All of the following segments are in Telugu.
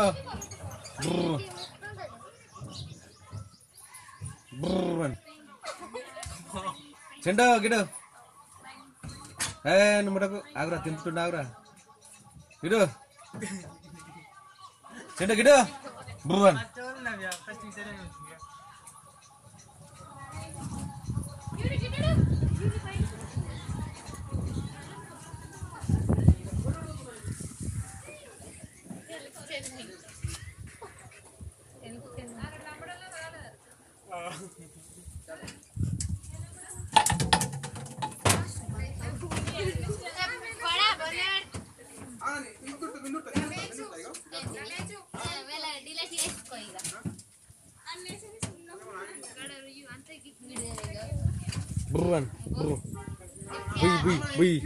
Brr. Brr. Cendol gitu. Nomor aku agra timpun agra. Gitu. Cendol gitu. Buruan. Buruan. Bur. Bui.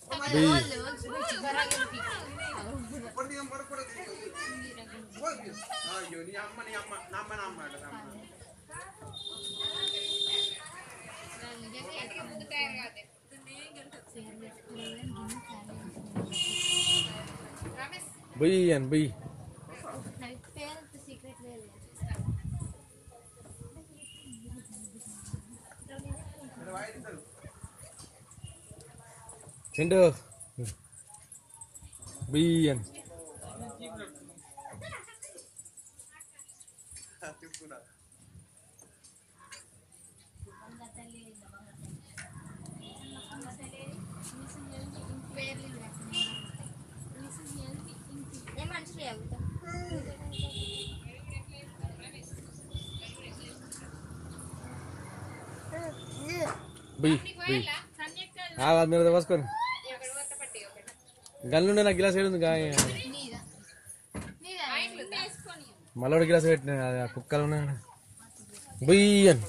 Bui. Cendol. Bian. Bui. Mir de Vasco. గల్లుండే నా గిలాస్ ఏడుంది గాయ మళ్ళీ గిలాస్ పెట్టిన కుక్కలు ఉన్నాయి బుయ్యన్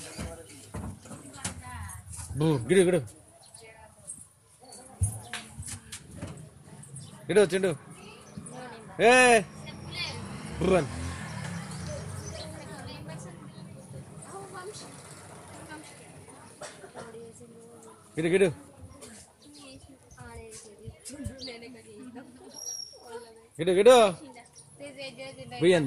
గిడు గిడు గిడు చెండు ఏ బుర్రన్ గిడు గిడు Gitu. Bian.